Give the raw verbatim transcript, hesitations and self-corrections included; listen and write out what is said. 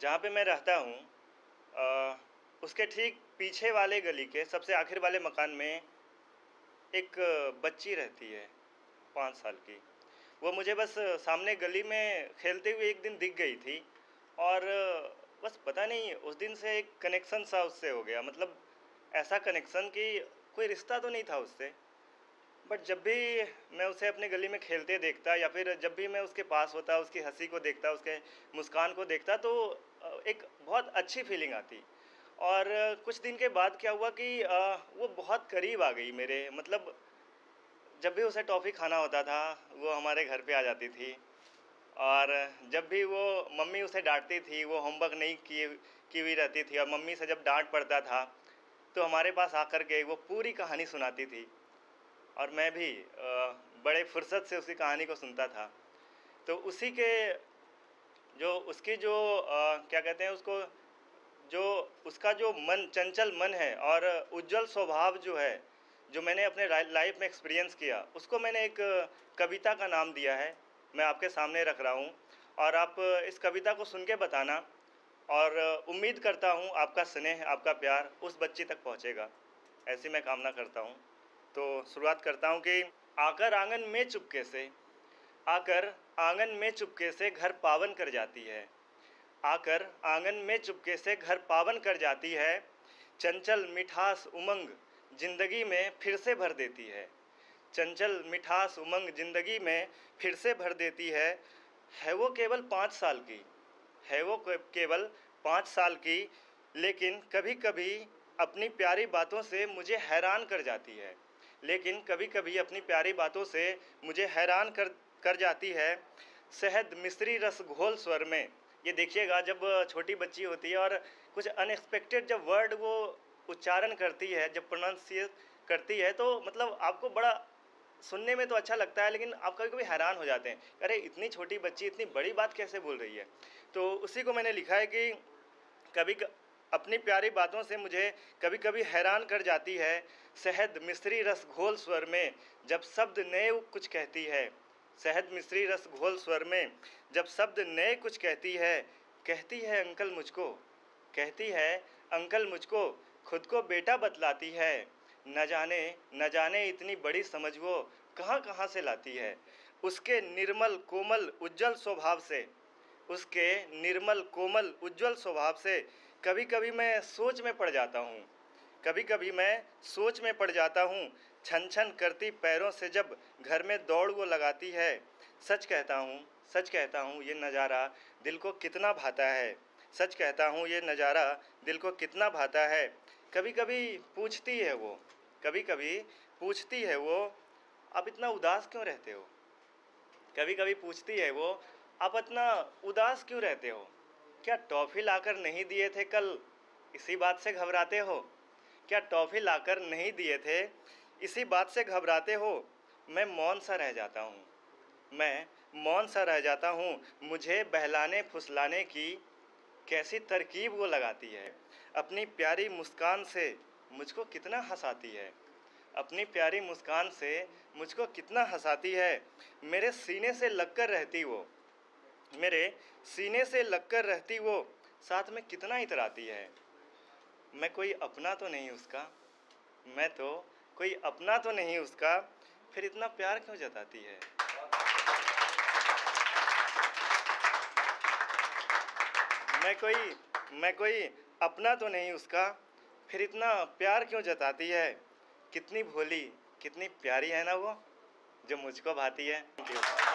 जहाँ पे मैं रहता हूँ अ, उसके ठीक पीछे वाले गली के सबसे आखिर वाले मकान में एक बच्ची रहती है, पाँच साल की। वो मुझे बस सामने गली में खेलते हुए एक दिन दिख गई थी और बस पता नहीं उस दिन से एक कनेक्शन सा उससे हो गया। मतलब ऐसा कनेक्शन कि कोई रिश्ता तो नहीं था उससे, बट जब भी मैं उसे अपने गली में खेलते देखता या फिर जब भी मैं उसके पास होता, उसकी हंसी को देखता, उसके मुस्कान को देखता, तो अ, एक बहुत अच्छी फीलिंग आती। और कुछ दिन के बाद क्या हुआ कि अ, वो बहुत करीब आ गई मेरे। मतलब जब भी उसे टॉफ़ी खाना होता था, वो हमारे घर पे आ जाती थी। और जब भी वो मम्मी उसे डांटती थी, वो होमवर्क नहीं किए की हुई रहती थी और मम्मी से जब डांट पड़ता था, तो हमारे पास आकर के वो पूरी कहानी सुनाती थी और मैं भी अ, बड़े फुर्सत से उसकी कहानी को सुनता था। तो उसी के जो उसकी जो अ, क्या कहते हैं उसको, जो उसका जो मन, चंचल मन है और उज्जवल स्वभाव जो है, जो मैंने अपने लाइफ में एक्सपीरियंस किया, उसको मैंने एक कविता का नाम दिया है। मैं आपके सामने रख रहा हूँ और आप इस कविता को सुन के बताना। और उम्मीद करता हूँ आपका स्नेह, आपका प्यार उस बच्ची तक पहुँचेगा, ऐसी मैं कामना करता हूँ। तो शुरुआत करता हूँ कि आकर आंगन में चुपके से, आकर आंगन में चुपके से घर पावन कर जाती है, आकर आंगन में चुपके से घर पावन कर जाती है। चंचल मिठास उमंग जिंदगी में फिर से भर देती है, चंचल मिठास उमंग जिंदगी में फिर से भर देती है। है वो केवल पाँच साल की, है वो केवल पाँच साल की, लेकिन कभी कभी अपनी प्यारी बातों से मुझे हैरान कर जाती है, लेकिन कभी कभी अपनी प्यारी बातों से मुझे हैरान कर कर जाती है। शहद मिश्री रस घोल स्वर में, ये देखिएगा जब छोटी बच्ची होती है और कुछ अनएक्सपेक्टेड जब वर्ड वो उच्चारण करती है, जब प्रोनाउंसिएट करती है, तो मतलब आपको बड़ा सुनने में तो अच्छा लगता है, लेकिन आप कभी कभी हैरान हो जाते हैं, अरे इतनी छोटी बच्ची इतनी बड़ी बात कैसे बोल रही है। तो उसी को मैंने लिखा है कि कभी क... अपनी प्यारी बातों से मुझे कभी कभी हैरान कर जाती है। शहद मिश्री रस घोल स्वर में जब शब्द नए कुछ कहती है, शहद मिश्री रस घोल स्वर में जब शब्द नए कुछ कहती है। कहती है अंकल मुझको, कहती है अंकल मुझको, खुद को बेटा बतलाती है। न जाने न जाने इतनी बड़ी समझ वो कहाँ कहाँ से लाती है। उसके निर्मल कोमल उज्जवल स्वभाव से, उसके निर्मल कोमल उज्जवल स्वभाव से कभी कभी मैं सोच में पड़ जाता हूँ, कभी कभी मैं सोच में पड़ जाता हूँ। छन छन करती पैरों से जब घर में दौड़ वो लगाती है। सच कहता हूँ, सच कहता हूँ ये नज़ारा दिल को कितना भाता है, सच कहता हूँ ये नज़ारा दिल को कितना भाता है। कभी कभी पूछती है वो, कभी कभी पूछती है वो, आप इतना उदास क्यों रहते हो। कभी कभी पूछती है वो, आप इतना उदास क्यों रहते हो। क्या टॉफ़ी लाकर नहीं दिए थे कल, इसी बात से घबराते हो। क्या टॉफ़ी लाकर नहीं दिए थे, इसी बात से घबराते हो। मैं मौन सा रह जाता हूँ, मैं मौन सा रह जाता हूँ। मुझे बहलाने फुसलाने की कैसी तरकीब वो लगाती है। अपनी प्यारी मुस्कान से मुझको कितना हंसाती है, अपनी प्यारी मुस्कान से मुझको कितना हंसाती है। मेरे सीने से लगकर रहती वो, मेरे सीने से लगकर रहती वो, साथ में कितना इतराती है। मैं कोई अपना तो नहीं उसका, मैं तो कोई अपना तो नहीं उसका, फिर इतना प्यार क्यों जताती है। मैं कोई मैं कोई अपना तो नहीं उसका, फिर इतना प्यार क्यों जताती है। कितनी भोली कितनी प्यारी है ना वो, जो मुझको भाती है। Thank you.